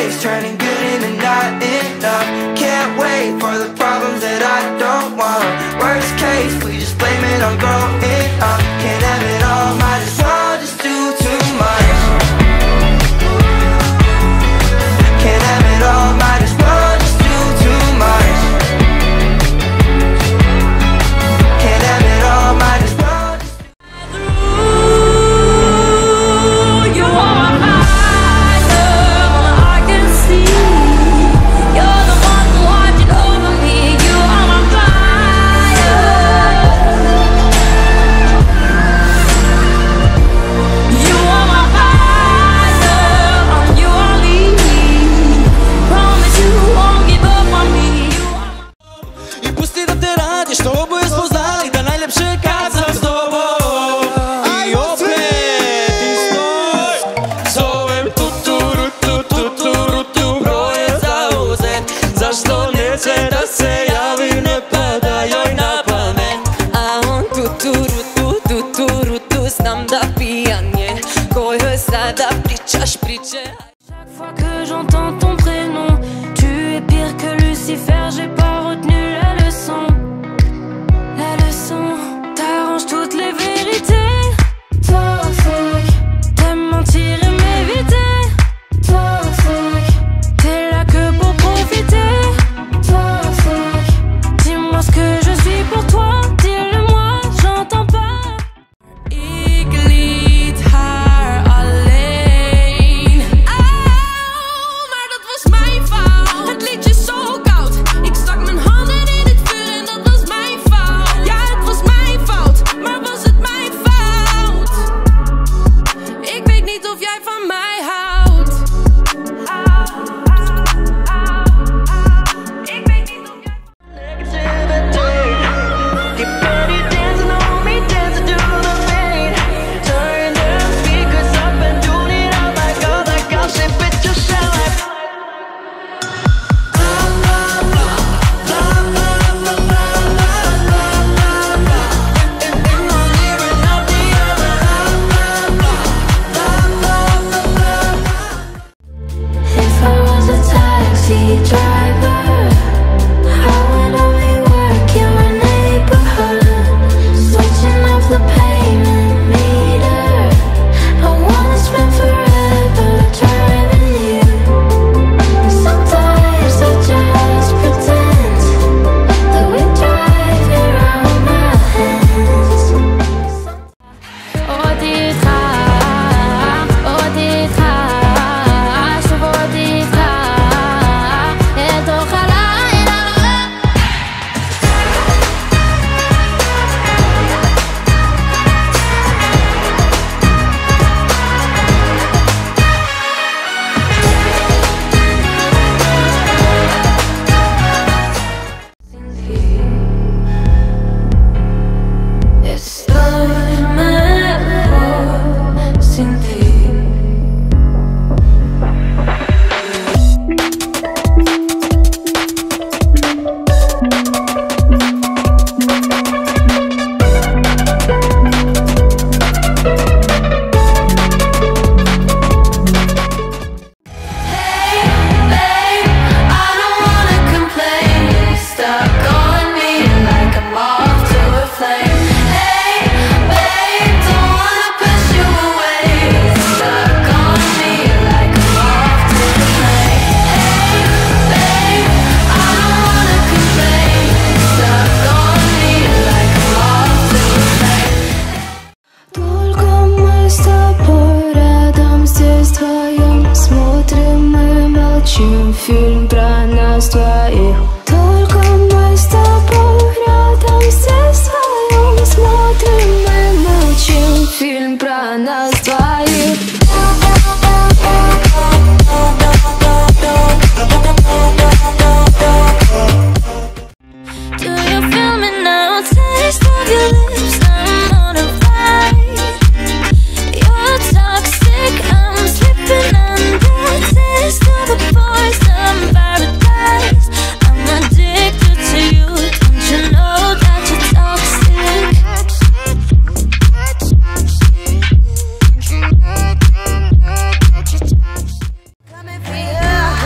ways, turning good into not enough. Can't wait for the problems that I don't want. Worst case, we just blame it on growing up. Can't have it all, might as well just do too much. Can't have it all, might as well just do too much. Can't have it all, might as well just do. You are my girl, I can see. You're the one watching over me. You are my fire. You are my fire, you are me. Promise you won't give up on me. You are my... I pusti da te radi, чтобы spoznali da najlepše kad sam s tobom. I opet istoj zovem tu broj je zauzet. Zašto neće da se javi, ne pada joj na pamet. A on tu znam da pijan je. Ko joj sada pričaš priče. Chaque fois que j'entends ton prénom, tu es pire que Lucifer, j'ai pas retenu la leçon. La leçon, t'arranges toutes les vérités. Toxique, t'aimes mentir et m'éviter. Toxique, t'es là que pour profiter. Toxique, dis-moi ce que je suis pour toi. Dis-le-moi, j'entends pas. Ik liet haar alleen. Oh, maar dat was mijn fout. Het liedje is zo koud. Ik stak mijn handen in het vuur en dat was mijn fout. Ja, het was mijn fout, maar was het mijn fout? Ik weet niet of jij van mij houdt. Ik weet niet of jij... Get ready, dancing on me, dancing to the pain. Turn the speakers up and tune it up like all shit, bitch, you sound like. If I was a taxi driver, I would only work in my neighborhood, switching off the payment meter. I wanna spend forever driving you. Sometimes I just pretend that we drive around my hands. Au détra, je vois au détra. Et ojalá, estoy mejor sin ti. Фильм про нас двоих. Только мы с тобой рядом здесь вдвоем смотрим и молчим. Фильм про нас двоих. Do you feel me now? Taste of your lips, I'm on a ride. You're toxic, I'm slipping under. Taste of the poison paradise. I'm addicted to you. Don't you know that you're toxic? Coming for you.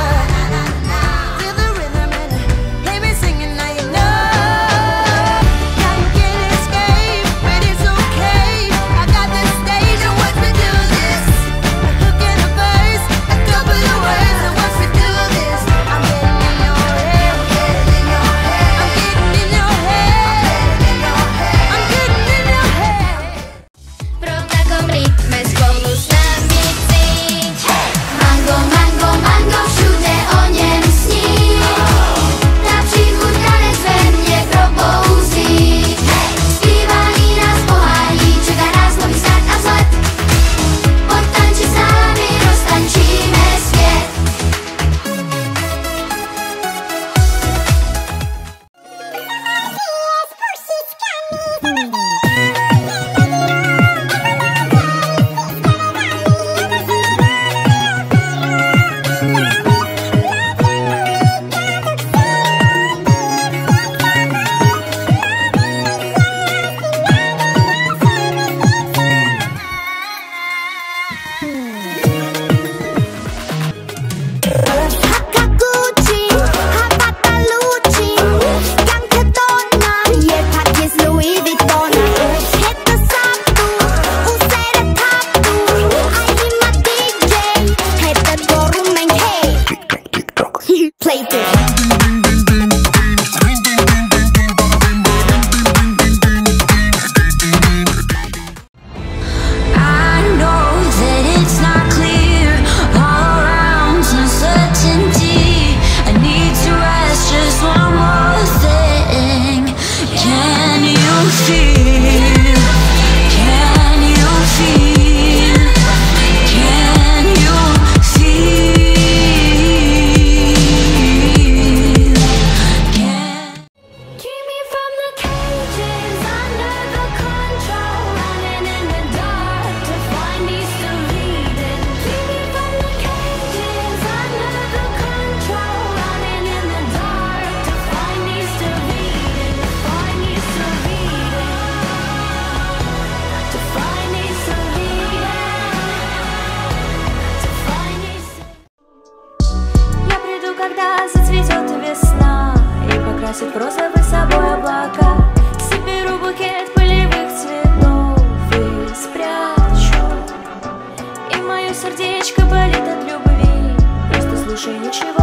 больше ничего.